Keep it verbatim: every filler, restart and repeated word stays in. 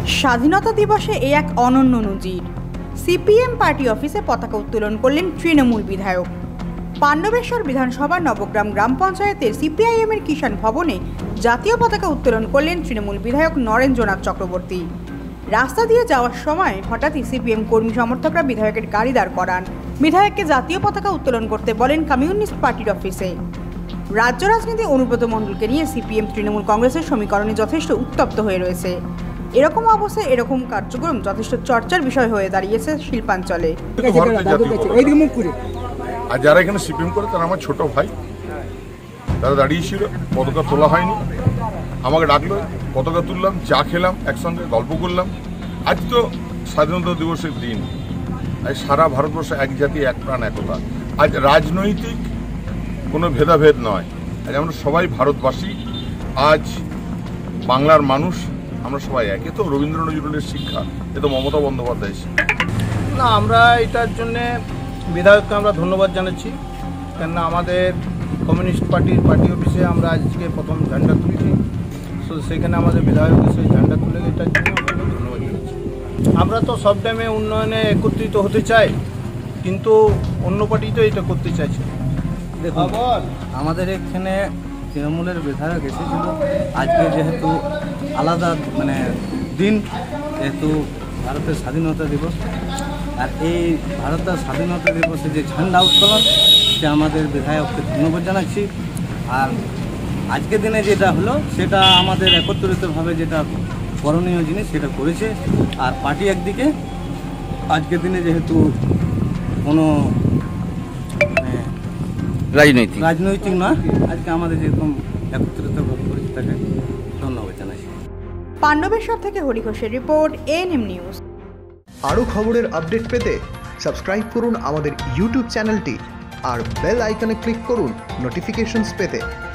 স্বাধীনতা দিবসে এই এক অনন্য নজির। সিপিএম পার্টি অফিসে পতাকা উত্তোলন করলেন তৃণমূল বিধায়ক। পাণ্ডবেশ্বর বিধানসভা নবগ্রাম গ্রাম পঞ্চায়েতের সিপিআইএম এর কিষাণ ভবনে জাতীয় পতাকা উত্তোলন করলেন তৃণমূল বিধায়ক নরেন্দ্রনাথ চক্রবর্তী। রাস্তা দিয়ে যাওয়ার সময় হঠাৎই সিপিএম কর্মী সমর্থকরা বিধায়কের গাড়ি দাঁড় করান। বিধায়ককে জাতীয় পতাকা উত্তোলন করতে বলেন কমিউনিস্ট পার্টির অফিসে। রাজ্য রাজনীতি অনুব্রত মণ্ডলকে নিয়ে সিপিএম তৃণমূল কংগ্রেসের সমীকরণে যথেষ্ট উত্তপ্ত হয়ে রয়েছে। এরকম অবস্থায় এরকম কার্যক্রম যথেষ্ট চর্চার বিষয় হয়ে দাঁড়িয়েছে শিল্পাঞ্চলে। আর যারা এখানে সিপিএম করে তারা আমার ছোট ভাই, তারা দাঁড়িয়েছিল, পতাকা তোলা হয়নি, আমাকে ডাকলো, পতাকা তুললাম, চা খেলাম, একসঙ্গে গল্প করলাম। আজ তো স্বাধীনতা দিবসের দিন, আজ সারা ভারতবর্ষে এক জাতি এক প্রাণ একতা। আজ রাজনৈতিক কোনো ভেদাভেদ নয়, আজ আমরা সবাই ভারতবাসী, আজ বাংলার মানুষ, আমরা সবাই এক। এ তো রবীন্দ্র নজরুলের শিক্ষা, এ তো মমতা বন্দ্যোপাধ্যায়ের শিক্ষা। না, আমরা এটার জন্যে বিধায়ককে আমরা ধন্যবাদ জানাচ্ছি, কেননা আমাদের কমিউনিস্ট পার্টির পার্টি অফিসে আমরা আজকে প্রথম ঝান্ডা তুলেছি। তো সেখানে আমাদের বিধায়ক এসে ঝান্ডা তুলে, এটার জন্য আমরা ধন্যবাদ জানাচ্ছি। আমরা তো সব টাইমে উন্নয়নে একত্রিত হতে চাই, কিন্তু অন্য পার্টি তো এটা করতে চাইছে। দেখুন, আমাদের এখানে তৃণমূলের বিধায়ক এসেছিল। আজকে যেহেতু আলাদা মানে দিন, যেহেতু ভারতের স্বাধীনতা দিবস, আর এই ভারতের স্বাধীনতা দিবসে যে ঝান্ডা উত্তোলন, সে আমাদের বিধায়ককে ধন্যবাদ জানাচ্ছি। আর আজকের দিনে যেটা হলো সেটা আমাদের একত্রিতভাবে যেটা করণীয় জিনিস সেটা করেছে। আর পার্টি একদিকে, আজকের দিনে যেহেতু কোনো মানে রাজনৈতিক রাজনৈতিক নয়, আজকে আমাদের যেরকম একত্রিতভাবে করেছে তাকে ধন্যবাদ জানাচ্ছি। পাণ্ডবেশ্বর থেকে হরি ঘোষের রিপোর্ট, এএনএম নিউজ। আরও খবরের আপডেট পেতে সাবস্ক্রাইব করুন আমাদের ইউটিউব চ্যানেলটি আর বেল আইকনে ক্লিক করুন নোটিফিকেশনস পেতে।